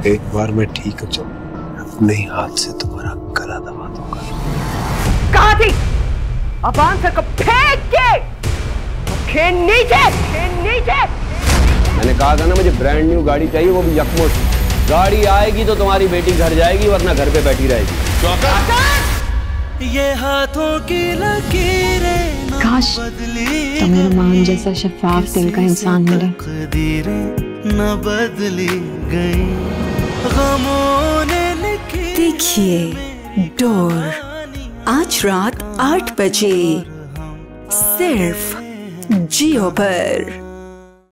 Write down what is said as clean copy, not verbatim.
एक बार मैं ठीक हो जाऊं, अपने ही हाथ से तुम्हारा गला दबा दूंगा। कहाँ थी? अब आंसर को फेंक के नीचे नीचे। मैंने कहा था ना मुझे ब्रांड न्यू गाड़ी चाहिए, वो भी यकमो से। गाड़ी आएगी तो तुम्हारी बेटी घर जाएगी, वरना घर पे बैठी रहेगी। ये हाथों की लकीरें काश तो मेरे मान जैसा शफाफ दिल का इंसान मिले। न बदली गई गमों ने लिखी। देखिए डोर आज रात 8 बजे सिर्फ जियो पर।